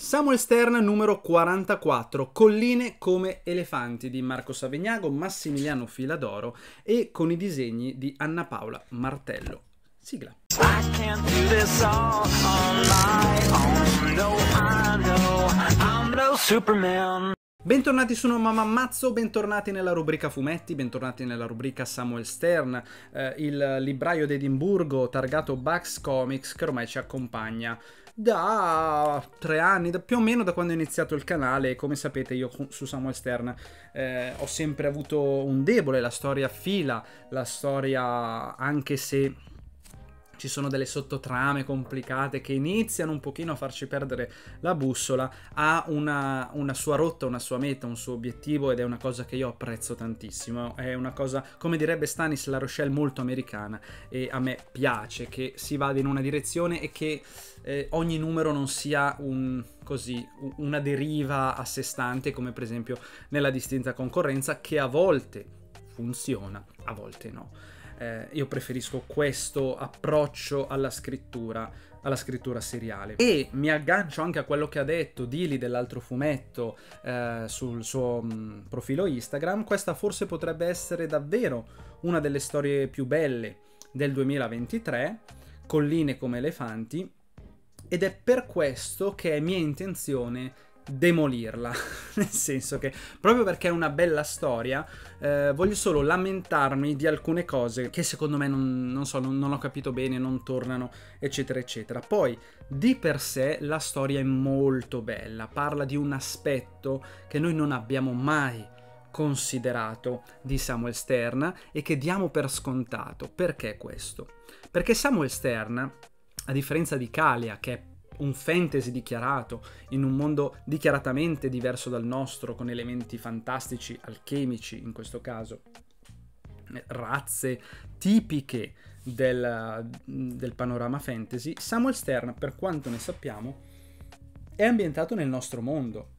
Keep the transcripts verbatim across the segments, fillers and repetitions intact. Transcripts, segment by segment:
Samuel Stern numero quarantaquattro, Colline come elefanti di Marco Savegnago, Massimiliano Filadoro e con i disegni di Anna Paola Martello. Sigla. I can't do this all on my own. No, I know I'm no Superman. Bentornati su No Mamma Ammazzo, bentornati nella rubrica fumetti, bentornati nella rubrica Samuel Stern, eh, il libraio d'Edimburgo targato Bugs Comics che ormai ci accompagna da tre anni, da, più o meno da quando ho iniziato il canale. Come sapete, io su Samuel Stern eh, ho sempre avuto un debole, la storia fila, la storia, anche se ci sono delle sottotrame complicate che iniziano un pochino a farci perdere la bussola, ha una, una sua rotta, una sua meta, un suo obiettivo, ed è una cosa che io apprezzo tantissimo. È una cosa, come direbbe Stanis La Rochelle, molto americana, e a me piace che si vada in una direzione e che eh, ogni numero non sia un, così, una deriva a sé stante, come per esempio nella distinta concorrenza, che a volte funziona, a volte no. Eh, io preferisco questo approccio alla scrittura, alla scrittura seriale. E mi aggancio anche a quello che ha detto Dili dell'altro fumetto eh, sul suo mh, profilo Instagram. Questa forse potrebbe essere davvero una delle storie più belle del duemilaventitré, Colline come elefanti, ed è per questo che è mia intenzione demolirla, nel senso che proprio perché è una bella storia eh, voglio solo lamentarmi di alcune cose che secondo me non, non so, non, non ho capito bene, non tornano, eccetera eccetera. Poi di per sé la storia è molto bella, parla di un aspetto che noi non abbiamo mai considerato di Samuel Stern e che diamo per scontato. Perché questo? Perché Samuel Stern, a differenza di Kalia, che è un fantasy dichiarato in un mondo dichiaratamente diverso dal nostro, con elementi fantastici, alchemici in questo caso, razze tipiche del, del panorama fantasy, Samuel Stern, per quanto ne sappiamo, è ambientato nel nostro mondo.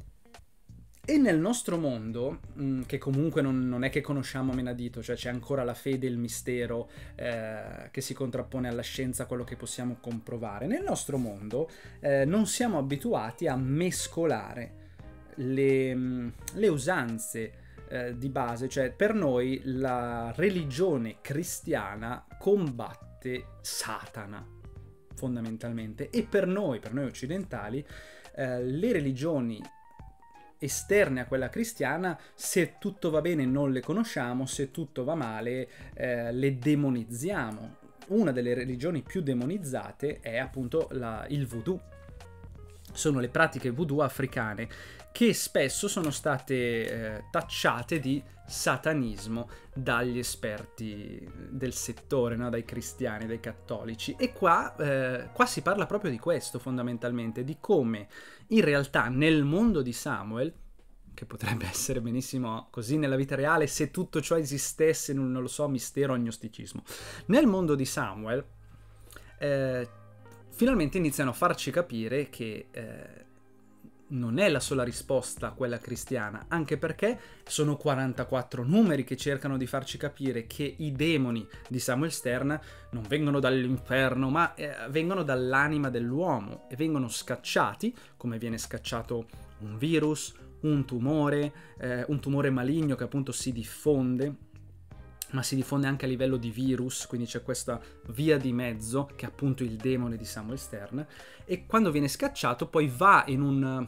E nel nostro mondo, mh, che comunque non, non è che conosciamo a menadito, cioè c'è ancora la fede e il mistero eh, che si contrappone alla scienza, quello che possiamo comprovare. Nel nostro mondo eh, non siamo abituati a mescolare le, mh, le usanze eh, di base, cioè per noi la religione cristiana combatte Satana, fondamentalmente, e per noi, per noi occidentali, eh, le religioni esterne a quella cristiana, se tutto va bene non le conosciamo, se tutto va male eh, le demonizziamo. Una delle religioni più demonizzate è appunto la, il voodoo. Sono le pratiche voodoo africane che spesso sono state eh, tacciate di satanismo dagli esperti del settore, no? Dai cristiani, dai cattolici. E qua, eh, qua si parla proprio di questo, fondamentalmente, di come in realtà nel mondo di Samuel, che potrebbe essere benissimo così nella vita reale se tutto ciò esistesse in un, non lo so, mistero o gnosticismo, nel mondo di Samuel eh, finalmente iniziano a farci capire che eh, non è la sola risposta quella cristiana, anche perché sono quarantaquattro numeri che cercano di farci capire che i demoni di Samuel Stern non vengono dall'inferno, ma eh, vengono dall'anima dell'uomo e vengono scacciati, come viene scacciato un virus, un tumore, eh, un tumore maligno che appunto si diffonde, ma si diffonde anche a livello di virus, quindi c'è questa via di mezzo che è appunto il demone di Samuel Stern, e quando viene scacciato poi va in un,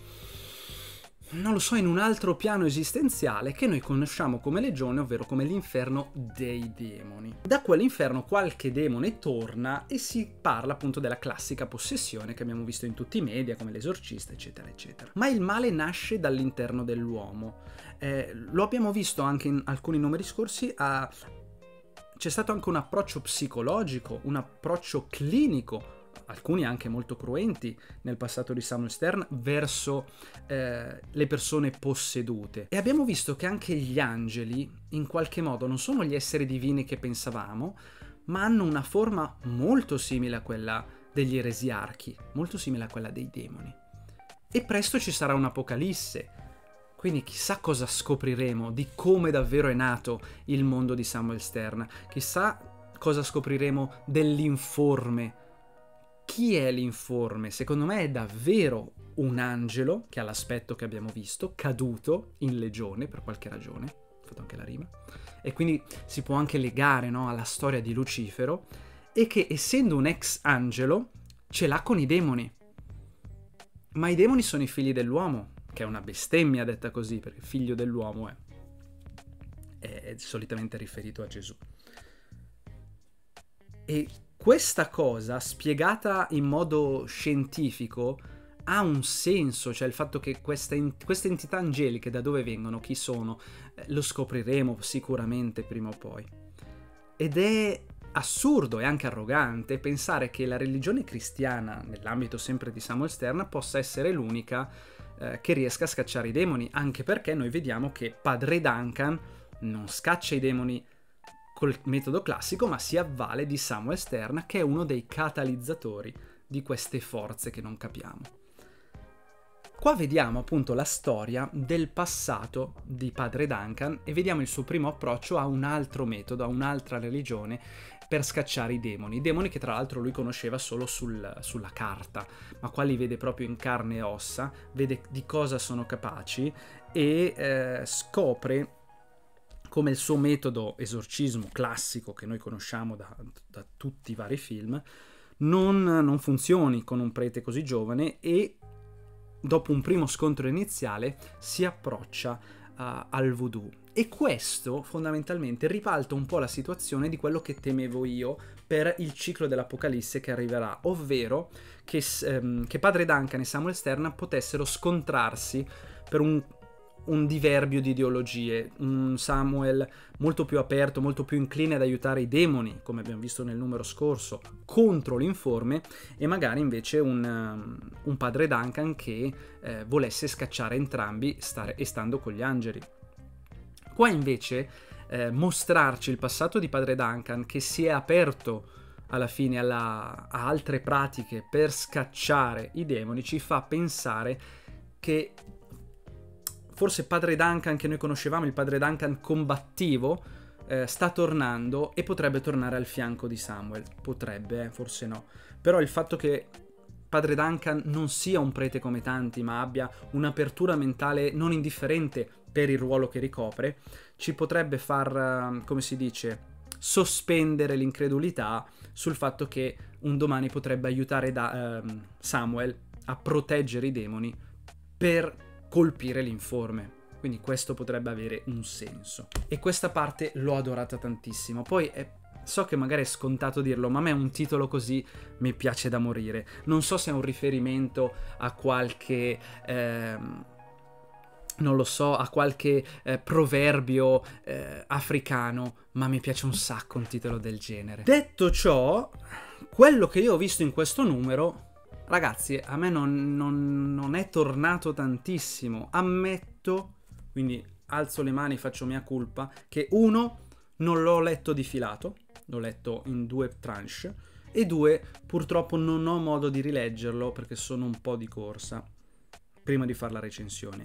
non lo so, in un altro piano esistenziale che noi conosciamo come legione, ovvero come l'inferno dei demoni. Da quell'inferno qualche demone torna e si parla appunto della classica possessione che abbiamo visto in tutti i media, come l'esorcista, eccetera, eccetera. Ma il male nasce dall'interno dell'uomo. Eh, lo abbiamo visto anche in alcuni numeri scorsi, a... c'è stato anche un approccio psicologico, un approccio clinico, alcuni anche molto cruenti nel passato di Samuel Stern, verso eh, le persone possedute. E abbiamo visto che anche gli angeli, in qualche modo, non sono gli esseri divini che pensavamo, ma hanno una forma molto simile a quella degli eresiarchi, molto simile a quella dei demoni. E presto ci sarà un'apocalisse. Quindi chissà cosa scopriremo di come davvero è nato il mondo di Samuel Stern. Chissà cosa scopriremo dell'informe. Chi è l'informe? Secondo me è davvero un angelo che ha l'aspetto che abbiamo visto, caduto in legione per qualche ragione, ho fatto anche la rima, e quindi si può anche legare, no, alla storia di Lucifero, e che essendo un ex angelo ce l'ha con i demoni. Ma i demoni sono i figli dell'uomo, che è una bestemmia detta così, perché figlio dell'uomo è, è solitamente riferito a Gesù. E questa cosa, spiegata in modo scientifico, ha un senso, cioè il fatto che queste, queste entità angeliche da dove vengono, chi sono, eh, lo scopriremo sicuramente prima o poi. Ed è assurdo e anche arrogante pensare che la religione cristiana, nell'ambito sempre di Samuel Stern, possa essere l'unica eh, che riesca a scacciare i demoni, anche perché noi vediamo che padre Duncan non scaccia i demoni col metodo classico, ma si avvale di Samuel Stern, che è uno dei catalizzatori di queste forze che non capiamo. Qua vediamo appunto la storia del passato di padre Duncan e vediamo il suo primo approccio a un altro metodo, a un'altra religione per scacciare i demoni. I demoni che tra l'altro lui conosceva solo sul, sulla carta, ma qua li vede proprio in carne e ossa, vede di cosa sono capaci e eh, scopre come il suo metodo esorcismo classico che noi conosciamo da, da tutti i vari film non, non funzioni con un prete così giovane, e dopo un primo scontro iniziale si approccia uh, al voodoo. E questo fondamentalmente ribalta un po' la situazione di quello che temevo io per il ciclo dell'Apocalisse che arriverà, ovvero che, um, che padre Duncan e Samuel Stern potessero scontrarsi per un un diverbio di ideologie, un Samuel molto più aperto, molto più incline ad aiutare i demoni, come abbiamo visto nel numero scorso, contro l'informe, e magari invece un, um, un padre Duncan che eh, volesse scacciare entrambi stare, e stando con gli angeli. Qua invece eh, mostrarci il passato di padre Duncan, che si è aperto alla fine alla, a altre pratiche per scacciare i demoni, ci fa pensare che forse padre Duncan che noi conoscevamo, il padre Duncan combattivo, eh, sta tornando e potrebbe tornare al fianco di Samuel. Potrebbe, eh, forse no. Però il fatto che padre Duncan non sia un prete come tanti, ma abbia un'apertura mentale non indifferente per il ruolo che ricopre, ci potrebbe far, come si dice, sospendere l'incredulità sul fatto che un domani potrebbe aiutare da, eh, Samuel a proteggere i demoni per colpire l'informe. Quindi questo potrebbe avere un senso. E questa parte l'ho adorata tantissimo. Poi è, so che magari è scontato dirlo, ma a me un titolo così mi piace da morire. Non so se è un riferimento a qualche ehm, non lo so, a qualche eh, proverbio eh, africano, ma mi piace un sacco un titolo del genere. Detto ciò, quello che io ho visto in questo numero, ragazzi, a me non, non, non è tornato tantissimo. Ammetto, quindi alzo le mani, faccio mia colpa, che uno, non l'ho letto di filato, l'ho letto in due tranche, e due, purtroppo non ho modo di rileggerlo perché sono un po' di corsa prima di fare la recensione.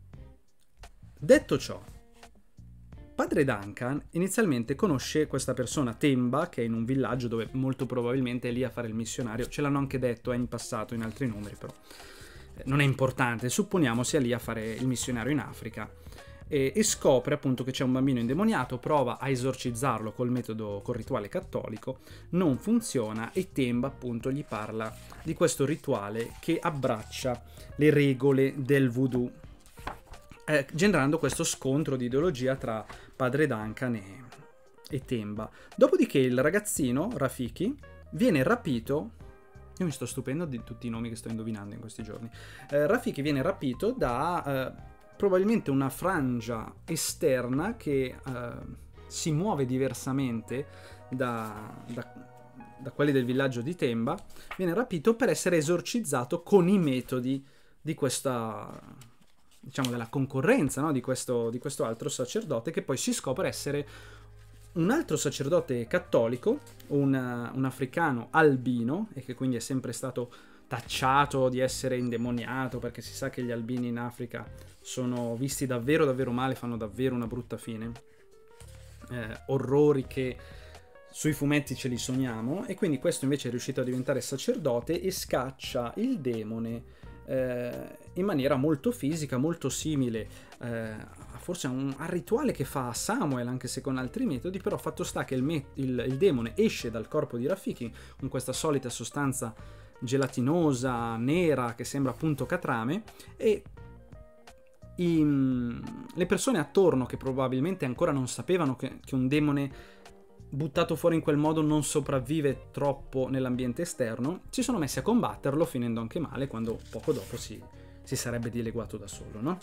Detto ciò, padre Duncan inizialmente conosce questa persona, Temba, che è in un villaggio dove molto probabilmente è lì a fare il missionario. Ce l'hanno anche detto, è in passato, in altri numeri, però non è importante. Supponiamo sia lì a fare il missionario in Africa. E, e scopre appunto che c'è un bambino indemoniato, prova a esorcizzarlo col metodo, col rituale cattolico, non funziona, e Temba appunto gli parla di questo rituale che abbraccia le regole del voodoo, Eh, generando questo scontro di ideologia tra padre Duncan e, e Temba. Dopodiché il ragazzino, Rafiki, viene rapito. Io mi sto stupendo di tutti i nomi che sto indovinando in questi giorni. Eh, Rafiki viene rapito da eh, probabilmente una frangia esterna che eh, si muove diversamente da, da, da quelli del villaggio di Temba. Viene rapito per essere esorcizzato con i metodi di questa, diciamo, della concorrenza, no? di, questo, di questo altro sacerdote, che poi si scopre essere un altro sacerdote cattolico, un, un africano albino, e che quindi è sempre stato tacciato di essere indemoniato, perché si sa che gli albini in Africa sono visti davvero davvero male, fanno davvero una brutta fine, eh, orrori che sui fumetti ce li sogniamo. E quindi questo invece è riuscito a diventare sacerdote e scaccia il demone eh, in maniera molto fisica, molto simile eh, forse a un, al rituale che fa Samuel, anche se con altri metodi. Però fatto sta che il, me, il, il demone esce dal corpo di Rafiki con questa solita sostanza gelatinosa, nera, che sembra appunto catrame, e i, le persone attorno, che probabilmente ancora non sapevano che, che un demone buttato fuori in quel modo non sopravvive troppo nell'ambiente esterno, si sono messi a combatterlo, finendo anche male, quando poco dopo si, si sarebbe dileguato da solo, no?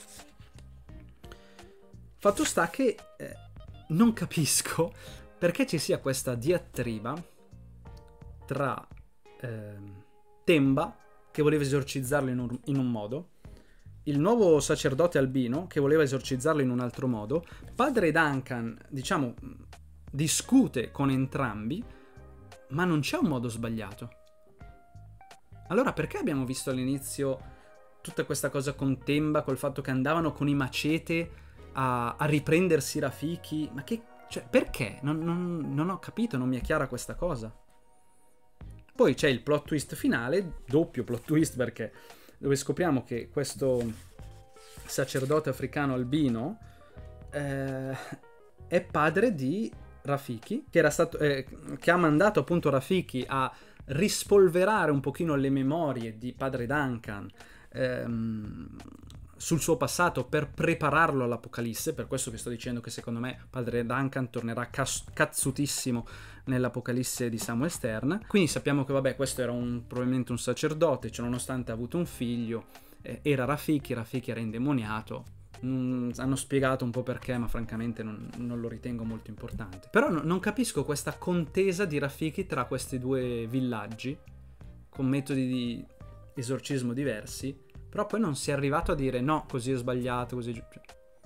Fatto sta che eh, non capisco perché ci sia questa diatriba tra eh, Temba, che voleva esorcizzarlo in un, in un modo, il nuovo sacerdote albino, che voleva esorcizzarlo in un altro modo, padre Duncan, diciamo, discute con entrambi, ma non c'è un modo sbagliato. Allora perché abbiamo visto all'inizio tutta questa cosa con Temba, col fatto che andavano con i macete a, a riprendersi Rafiki? Ma che... cioè, perché? Non, non, non ho capito, non mi è chiara questa cosa. Poi c'è il plot twist finale, doppio plot twist, perché dove scopriamo che questo sacerdote africano albino eh, è padre di Rafiki, che era stato eh, che ha mandato appunto Rafiki a rispolverare un pochino le memorie di padre Duncan ehm, sul suo passato, per prepararlo all'Apocalisse. Per questo che sto dicendo che secondo me padre Duncan tornerà cazzutissimo nell'Apocalisse di Samuel Stern. Quindi sappiamo che vabbè, questo era un, probabilmente un sacerdote, cioè nonostante ha avuto un figlio, eh, era Rafiki, Rafiki era indemoniato. Mm, hanno spiegato un po' perché, ma francamente non, non lo ritengo molto importante. Però no, non capisco questa contesa di Rafiki tra questi due villaggi, con metodi di esorcismo diversi, però poi non si è arrivato a dire no, così è sbagliato, così... Cioè,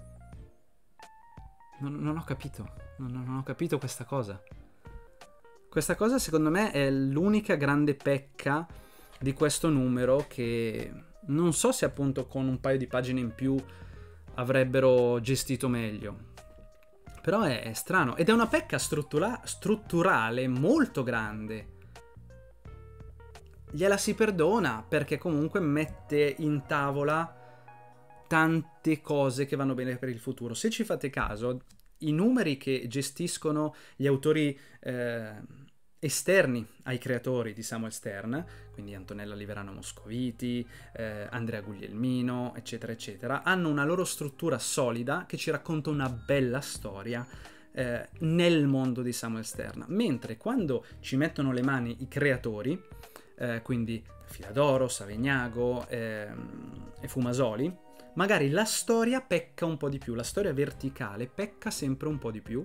non, non ho capito, non, non ho capito questa cosa. Questa cosa secondo me è l'unica grande pecca di questo numero, che non so se appunto con un paio di pagine in più avrebbero gestito meglio. Però è, è strano, ed è una pecca struttura- strutturale molto grande. Gliela si perdona perché comunque mette in tavola tante cose che vanno bene per il futuro. Se ci fate caso, i numeri che gestiscono gli autori eh, esterni ai creatori di Samuel Stern, quindi Antonella Liverano Moscoviti, eh, Andrea Guglielmino, eccetera eccetera, hanno una loro struttura solida che ci racconta una bella storia eh, nel mondo di Samuel Stern. Mentre quando ci mettono le mani i creatori, eh, quindi Filadoro, Savegnago ehm, e Fumasoli, magari la storia pecca un po' di più, la storia verticale pecca sempre un po' di più,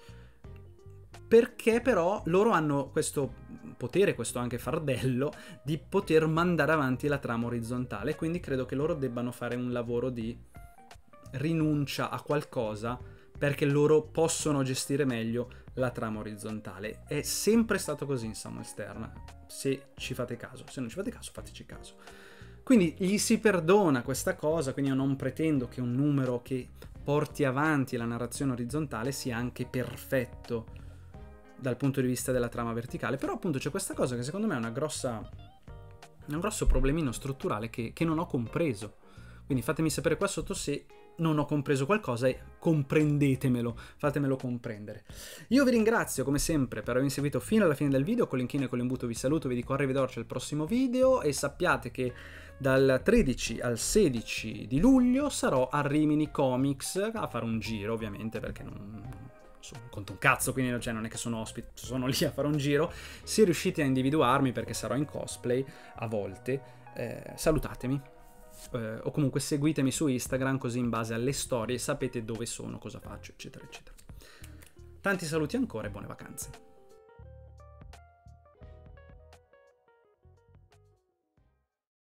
perché però loro hanno questo potere, questo anche fardello, di poter mandare avanti la trama orizzontale. Quindi credo che loro debbano fare un lavoro di rinuncia a qualcosa, perché loro possono gestire meglio la trama orizzontale. È sempre stato così in Samuel Stern, se ci fate caso. Se non ci fate caso, fateci caso. Quindi gli si perdona questa cosa, quindi io non pretendo che un numero che porti avanti la narrazione orizzontale sia anche perfetto dal punto di vista della trama verticale, però appunto c'è questa cosa che secondo me è una grossa un grosso problemino strutturale che, che non ho compreso. Quindi fatemi sapere qua sotto se non ho compreso qualcosa e comprendetemelo, fatemelo comprendere. Io vi ringrazio come sempre per avermi seguito fino alla fine del video. Con l'inchino e con l'imbuto vi saluto, vi dico arrivederci al prossimo video, e sappiate che dal tredici al sedici di luglio sarò a Rimini Comics a fare un giro, ovviamente, perché non conto un cazzo, quindi cioè, non è che sono ospite, sono lì a fare un giro. Se riuscite a individuarmi, perché sarò in cosplay a volte, eh, salutatemi, eh, o comunque seguitemi su Instagram, così in base alle storie sapete dove sono, cosa faccio, eccetera eccetera. Tanti saluti ancora e buone vacanze.